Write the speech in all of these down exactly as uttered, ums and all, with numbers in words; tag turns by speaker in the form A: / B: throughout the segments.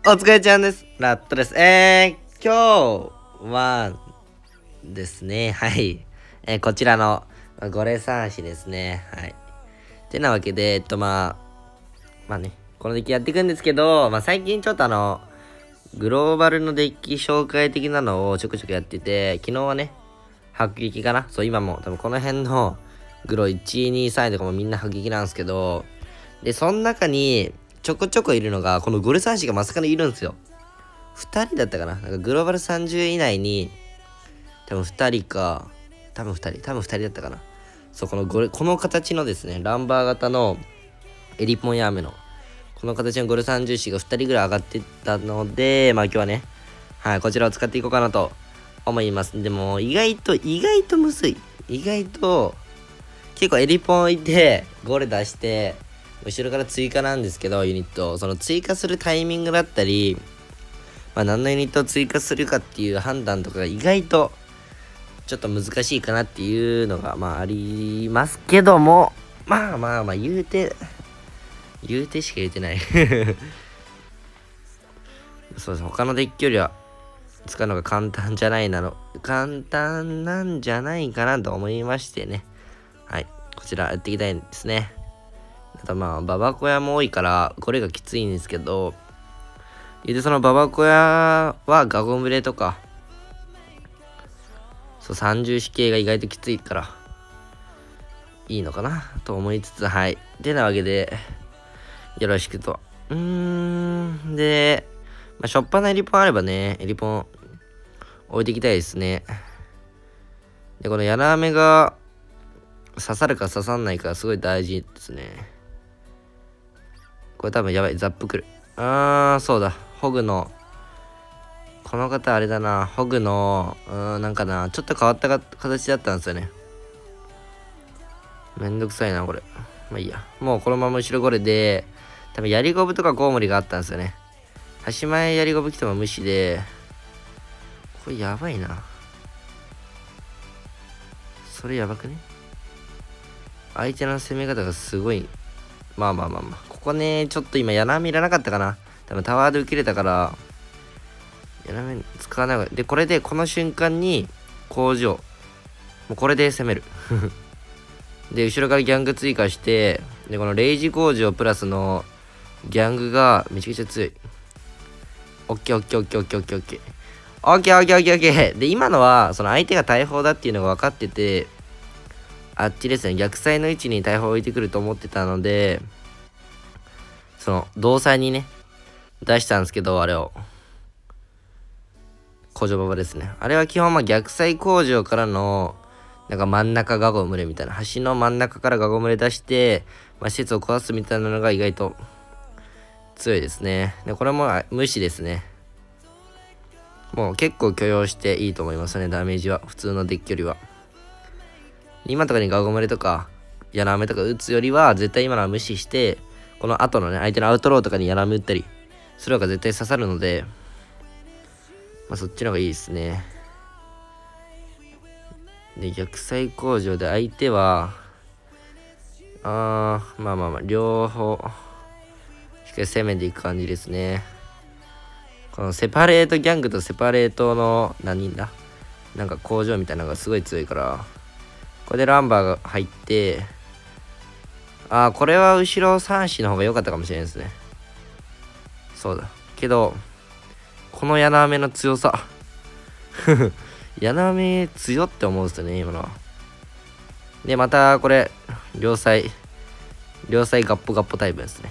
A: お疲れちゃんです。ラットです。えー、今日はですね、はい。えー、こちらのご霊三子ですね。はい。てなわけで、えっとまあ、まあね、このデッキやっていくんですけど、まあ最近ちょっとあの、グローバルのデッキ紹介的なのをちょくちょくやってて、昨日はね、迫撃かなそう、今も多分この辺のグロいち、に、さんとかもみんな迫撃なんですけど、で、その中にちょこちょこいるのが、このゴルサンシがまさかにいるんですよ。ふたりだったかななんかグローバルさんじゅう以内に、多分ふたりか、多分ふたり、多分ふたりだったかな。そう、このゴル、この形のですね、ランバー型のエリポンヤーメの、この形のゴルさんじゅう子がふたりぐらい上がってたので、まあ今日はね、はい、こちらを使っていこうかなと思います。でも、意外と、意外とむずい。意外と、結構エリポン置いて、ゴレ出して、後ろから追加なんですけど、ユニット。その追加するタイミングだったり、まあ何のユニットを追加するかっていう判断とかが意外と、ちょっと難しいかなっていうのが、まあありますけども、まあまあまあ言うて、言うてしか言うてない。そうです。他のデッキよりは、使うのが簡単じゃないなの。簡単なんじゃないかなと思いましてね。はい。こちらやっていきたいんですね。あとまあ、ババコヤも多いから、これがきついんですけど、で、そのババコヤはガゴムレとか、そう、さんじゅう子系が意外ときついから、いいのかなと思いつつ、はい。てなわけで、よろしくと。うーん、で、まあ、しょっぱなエリポンあればね、エリポン置いていきたいですね。で、このヤナアメが刺さるか刺さんないかすごい大事ですね。これ多分やばい、ザップくる。あー、そうだ、ホグの、この方あれだな、ホグの、うーん、なんかな、ちょっと変わった形だったんですよね。めんどくさいな、これ。まあいいや。もうこのまま後ろゴレで、多分ヤリゴブとかコウモリがあったんですよね。端前ヤリゴブ来ても無視で、これやばいな。それやばくね？相手の攻め方がすごい。まあまあまあまあ。ここね、ちょっと今、柳いらなかったかな。多分タワーで受けれたから、柳使わない方が。で、これでこの瞬間に工場。もうこれで攻める。で、後ろからギャング追加して、で、このレイジ工場プラスのギャングがめちゃくちゃ強い。オッケーオッケーオッケーオッケーオッケーオッケー。オッケーオッケーオッケーオッケー。で、今のは、その相手が大砲だっていうのが分かってて、あっちですね、逆サイの位置に大砲を置いてくると思ってたので、その、同サイにね、出したんですけど、あれを。工場ババですね。あれは基本、まあ逆サイ工場からの、なんか真ん中ガゴムレみたいな、橋の真ん中からガゴムレ出して、まあ施設を壊すみたいなのが意外と強いですね。で、これも無視ですね。もう結構許容していいと思いますね、ダメージは。普通のデッキよりは。今とかにガゴムレとか、ヤラメとか打つよりは、絶対今のは無視して、この後のね、相手のアウトローとかにヤラメ打ったりする方が絶対刺さるので、まあそっちの方がいいですね。で、逆サイ工場で相手は、あー、まあまあまあ、両方、しっかり攻めていく感じですね。このセパレートギャングとセパレートの何人だなんか工場みたいなのがすごい強いから、これでランバーが入って、ああ、これは後ろさん子の方が良かったかもしれないですね。そうだ。けど、この柳雨の強さ。柳雨強って思うんですよね、今のは。で、またこれ、両サイ、両サイガッポガッポタイムですね。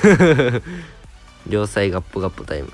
A: 両サイガッポガッポタイム。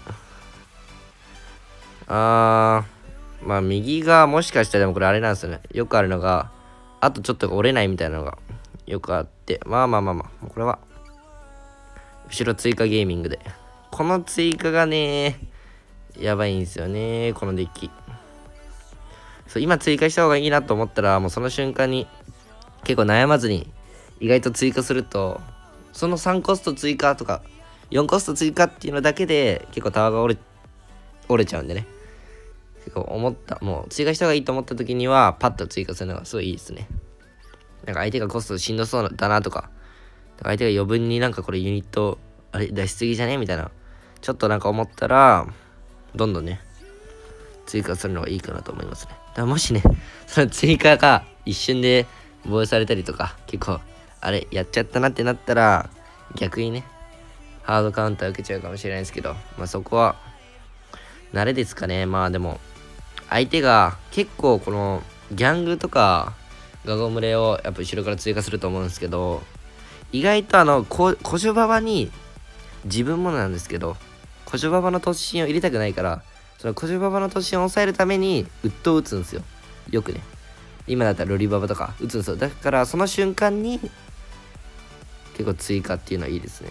A: あー、まあ右がもしかしたらでもこれあれなんですよね。よくあるのが、あとちょっと折れないみたいなのがよくあって、まあまあまあまあ、これは、後ろ追加ゲーミングで。この追加がね、やばいんですよね、このデッキ。そう、今追加した方がいいなと思ったら、もうその瞬間に結構悩まずに意外と追加すると、そのさんコスト追加とかよんコスト追加っていうのだけで結構タワーが折れ折れちゃうんでね。結構思った、もう追加した方がいいと思った時にはパッと追加するのがすごいいいですね。なんか相手がコストしんどそうだなとか、相手が余分になんかこれユニットあれ出しすぎじゃねみたいなちょっとなんか思ったら、どんどんね、追加するのがいいかなと思いますね。だからもしね、その追加が一瞬で防衛されたりとか、結構、あれ、やっちゃったなってなったら、逆にね、ハードカウンター受けちゃうかもしれないですけど、まあそこは、慣れですかね。まあでも、相手が結構この、ギャングとか、ガゴムレをやっぱ後ろから追加すると思うんですけど、意外とあの、コジョババに、自分もなんですけど、コジョババの突進を入れたくないから、そのコジョババの突進を抑えるために、ウッドを打つんですよ。よくね。今だったらロリババとか打つんですよ。だからその瞬間に、結構追加っていうのはいいですね。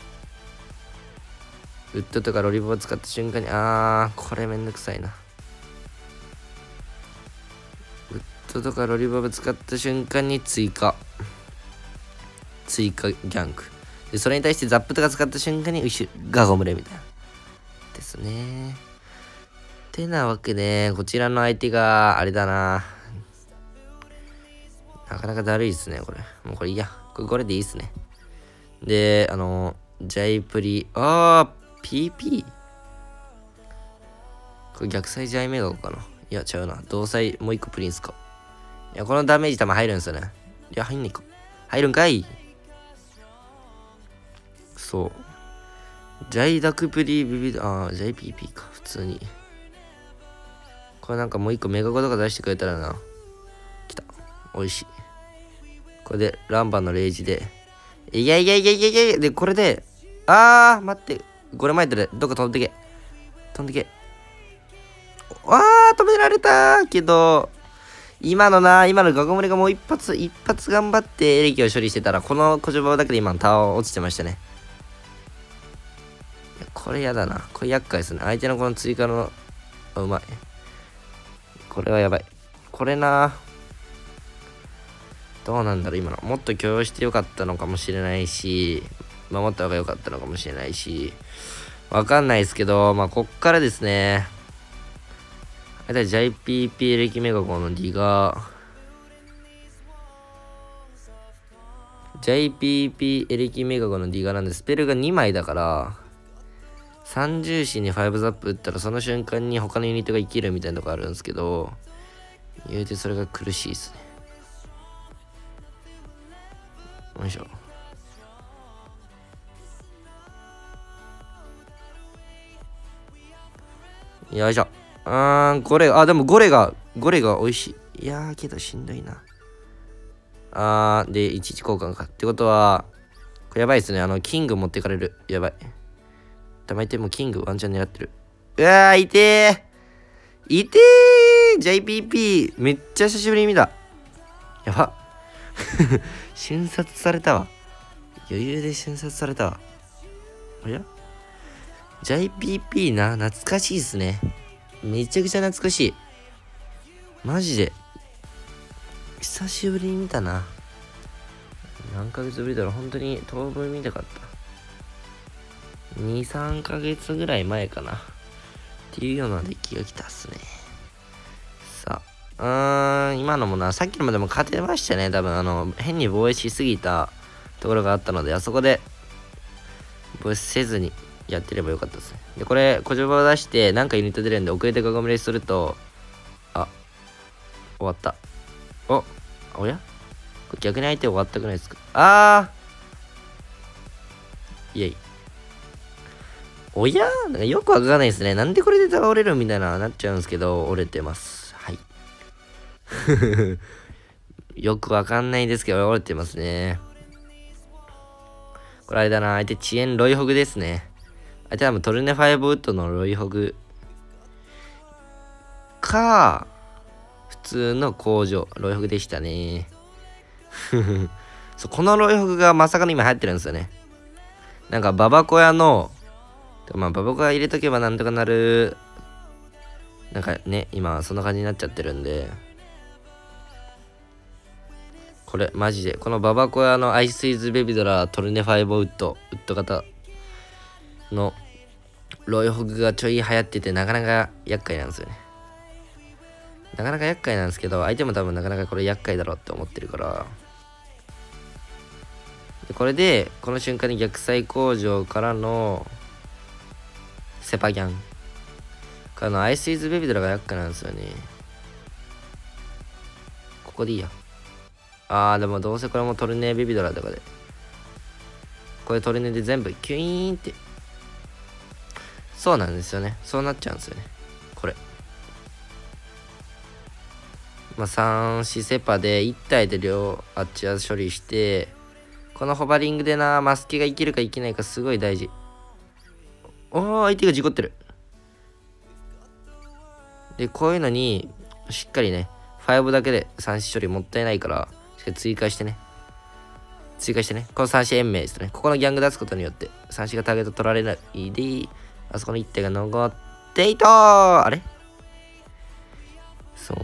A: ウッドとかロリババ使った瞬間に、あー、これめんどくさいな。ウッドとかロリババ使った瞬間に追加。追加ギャング。で、それに対してザップとか使った瞬間に後ろ、ガゴムレみたいな。ですね。てなわけで、こちらの相手が、あれだな。なかなかだるいっすね、これ。もうこれいいや。これ、これでいいっすね。で、あの、ジャイプリ、あー、ピーピー? これ逆サイジャイメガゴかな。いや、違うな。同サイ、もう一個プリンスか。いや、このダメージ弾入るんですよね。いや、入んねえか。入るんかい。そう。ジャイダクプリビビド、あー、ジャイピーピー か。普通に。これなんかもう一個メガゴとか出してくれたらな。来た。美味しい。これで、ランバのレイジで。いやいやいやいやいやで、これで、あー、待って。これ前でどっか飛んでけ。飛んでけ。わー、止められたけど、今のな、今のガゴムレがもう一発、一発頑張ってエレキを処理してたら、この小ジョバだけで今のタワー落ちてましたね。これやだな。これ厄介ですね。相手のこの追加の、あ、うまい。これはやばい。これな。どうなんだろう、今の。もっと許容してよかったのかもしれないし、守った方が良かったのかもしれないし、わかんないですけど、まあ、こっからですね。あれだ、ジャイピーピー エレキメガゴのディガー。ジャイピーピー エレキメガゴのディガーなんで、スペルがにまいだから、三重視にファイブザップ打ったら、その瞬間に他のユニットが生きるみたいなとこあるんですけど、言うてそれが苦しいですね。よいしょ。よいしょ。うーん、ゴレ、あ、でもゴレが、ゴレが美味しい。いやー、けどしんどいな。あー、で、いちいち交換か。ってことは、これやばいですね。あの、キング持ってかれる。やばい。たまにてもキングワンチャン狙ってる。うわー、いてー。いてー !ジェイピーピー、めっちゃ久しぶりに見た。やば。瞬殺されたわ。余裕で瞬殺されたわ。おや ?ジェイピーピー な、懐かしいっすね。めちゃくちゃ懐かしい。マジで。久しぶりに見たな。何ヶ月ぶりだろう。本当に当分見たかった。に、さんかげつぐらい前かな。っていうようなデッキが来たっすね。さあ、うーん、今のもな、さっきのもでも勝てましたね。多分、あの、変に防衛しすぎたところがあったので、あそこで防衛せずにやってればよかったですね。で、これ、小ジョバを出して、なんかユニット出るんで、遅れてガゴムレすると、あ、終わった。お、おやこれ逆に相手終わったくないですか？あーイェイ。おやなんかよくわかんないですね。なんでこれで倒れるみたいななっちゃうんですけど、折れてます。はい。よくわかんないですけど、折れてますね。これあれだな。相手遅延ロイホグですね。相手は多分トルネファイブウッドのロイホグか、普通の工場。ロイホグでしたね。そう、このロイホグがまさかの今流行ってるんですよね。なんかババコ屋の、まあババコ屋入れとけばなんとかなる、なんかね、今そんな感じになっちゃってるんで、これマジで、このババコ屋のアイスイズベビドラトルネファイブウッド、ウッド型のロイホグがちょい流行っててなかなか厄介なんですよね。なかなか厄介なんですけど、相手も多分なかなかこれ厄介だろうって思ってるから、でこれでこの瞬間に逆サイ工場からのセパギャン。このアイスイズベビドラが厄介なんですよね。ここでいいや。あー、でもどうせこれもトルネーベビドラとかで。これトルネで全部キュイーンって。そうなんですよね。そうなっちゃうんですよね。これ。まあ、さん、よんセパでいち体で両あっちは処理して、このホバリングでな、マスケが生きるか生きないかすごい大事。おー、相手が事故ってる。で、こういうのに、しっかりね、ごだけでさん子処理もったいないから、しっかり追加してね。追加してね。このさん子延命ですね。ここのギャング出すことによって、さん子がターゲット取られないで、あそこのいち体が残っていたーあれそう。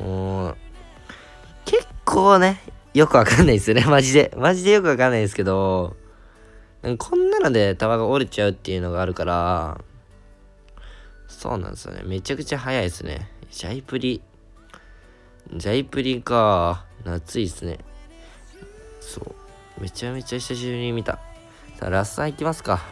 A: 結構ね、よくわかんないですよね。マジで。マジでよくわかんないですけど、こんなのでタワーが折れちゃうっていうのがあるから、そうなんですよね。めちゃくちゃ早いですね。ジャイプリ。ジャイプリか。夏いっすね。そう。めちゃめちゃ久しぶりに見た。さあ、ラスさんいきますか。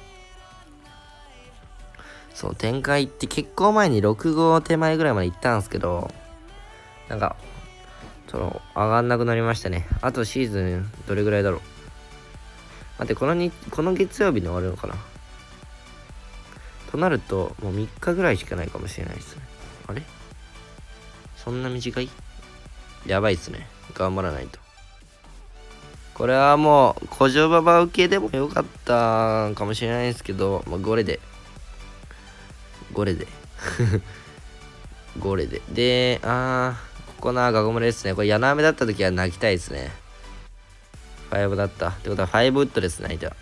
A: そう、展開って結構前にろく号手前ぐらいまで行ったんですけど、なんか、その、上がんなくなりましたね。あとシーズンどれぐらいだろう。待って、このに、この月曜日に終わるのかな。となると、もうみっかぐらいしかないかもしれないですね。あれそんな短い？やばいっすね。頑張らないと。これはもう、古城馬場受けでもよかったかもしれないですけど、まあ、ゴレで。ゴレで。ゴレで。で、あー、ここな、ガゴムレですね。これ、柳雨だった時は泣きたいですね。ごだった。ってことは、ごウッドですね、相手は。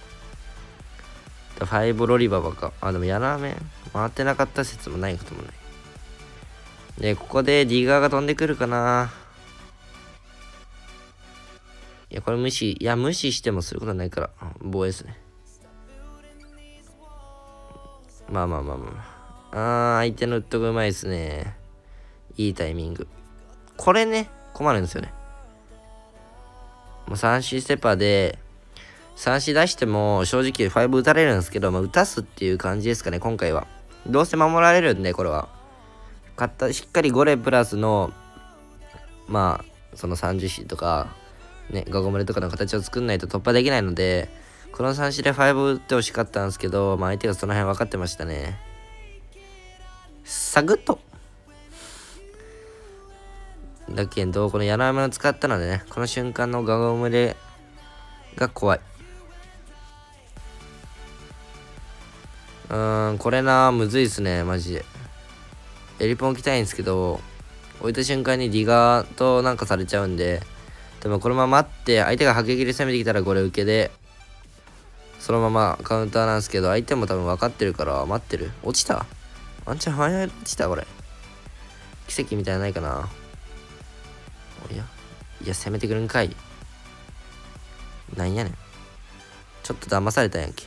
A: ごロリババか。あ、でも柳雨回ってなかった説もないこともない。で、ここでディガーが飛んでくるかな。いや、これ無視。いや、無視してもすることはないから。防衛ですね。まあまあまあまあ。あー、相手のウッドがうまいですね。いいタイミング。これね、困るんですよね。もう さん子 ステッパーで、さん子出しても正直ご打たれるんですけど、まあ、打たすっていう感じですかね、今回は。どうせ守られるんで、これは。かったしっかりごレプラスの、まあ、そのさんじゅう子とか、ね、ガゴムレとかの形を作んないと突破できないので、このさん子でご打ってほしかったんですけど、まあ、相手がその辺分かってましたね。サグッと。だけど、この柳雨を使ったのでね、この瞬間のガゴムレが怖い。うーん、これな、むずいっすね、マジで。エリポン置きたいんですけど、置いた瞬間にディガーとなんかされちゃうんで、でもこのまま待って、相手が迫撃で攻めてきたらこれ受けで、そのままカウンターなんですけど、相手も多分分かってるから待ってる。落ちたワンチャン早い落ちたこれ。奇跡みたいなないかな。おやいや、攻めてくるんかい。なんやねん。ちょっと騙されたやんけ。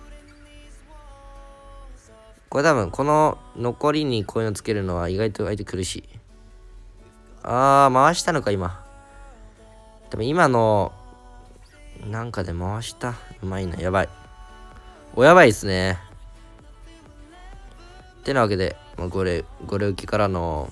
A: これ多分、この残りにこういうのつけるのは意外と相手苦しい。あー、回したのか、今。でも今の、なんかで回した。うまいな、やばい。お、やばいっすね。ってなわけで、まあ、これ、これ受けからの、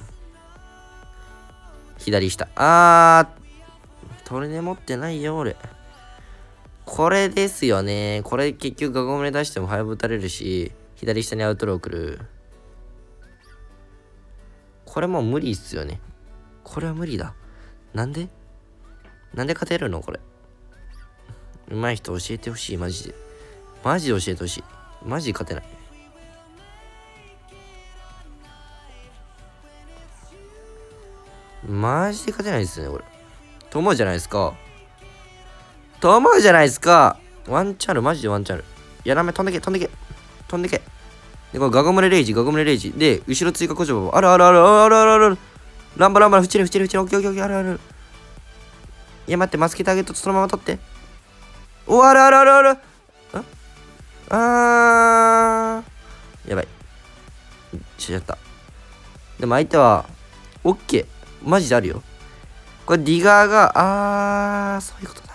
A: 左下。あー、トルネ持ってないよ、俺。これですよね。これ結局ガゴムレ出しても早く打たれるし、左下にアウトロー来る。これもう無理っすよね。これは無理だ。なんでなんで勝てるのこれ。上手い人教えてほしい、マジで。マジで教えてほしい。マジで勝てない。マジで勝てないですね、これ。と思うじゃないですか。と思うじゃないですか。ワンチャンある、マジでワンチャンある。やらめ、飛んでけ、飛んでけ。飛んでけ。で、これガゴムレレイジ、ガゴムレレイジ。で、後ろ追加古城あるあるあるあるあるあるある。ランバランバラ、ふちるふちるふちる、オッケーオッケーオッケー、あるある。いや、待って、マスケターゲットそのまま取って。お、あるあるあるある。あー。やばい。しちゃった。でも相手は、オッケー。マジであるよ。これディガーが、あー、そういうことだった。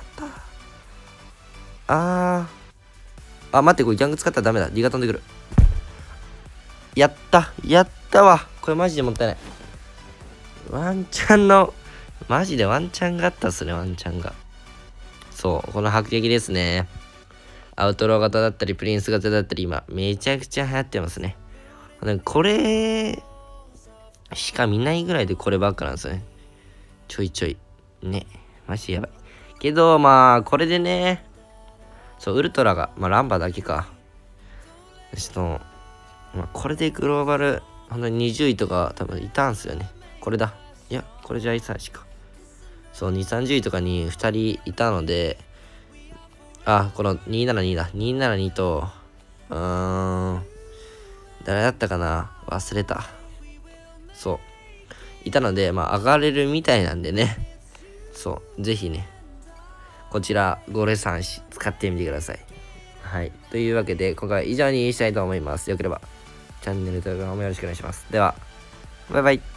A: あー。あ、待って、これギャング使ったらダメだ。ディガー飛んでくる。 やったやったわ。これマジでもったいない。ワンチャンの、マジでワンチャンがあったっすね、ワンチャンが。そう、この迫撃ですね。アウトロー型だったり、プリンス型だったり、今、めちゃくちゃ流行ってますね。これ、しか見ないぐらいでこればっかなんですよね。ちょいちょい。ね。マジやばい。けど、まあ、これでね、そう、ウルトラが、まあ、ランバだけか。ちょっと、まあ、これでグローバル、ほんとににじゅういとか多分いたんすよね。これだ。いや、これじゃいさしか。そう、にじゅう、さんじゅういとかにふたりいたので、あ、このにひゃくななじゅうにだ。にひゃくななじゅうにと、うーん、誰だったかな忘れた。そう。いたので、まあ、上がれるみたいなんでね。そう、ぜひね、こちら、ゴレさんし使ってみてください。はい。というわけで、今回は以上にしたいと思います。よければ、チャンネル登録もよろしくお願いします。では、バイバイ。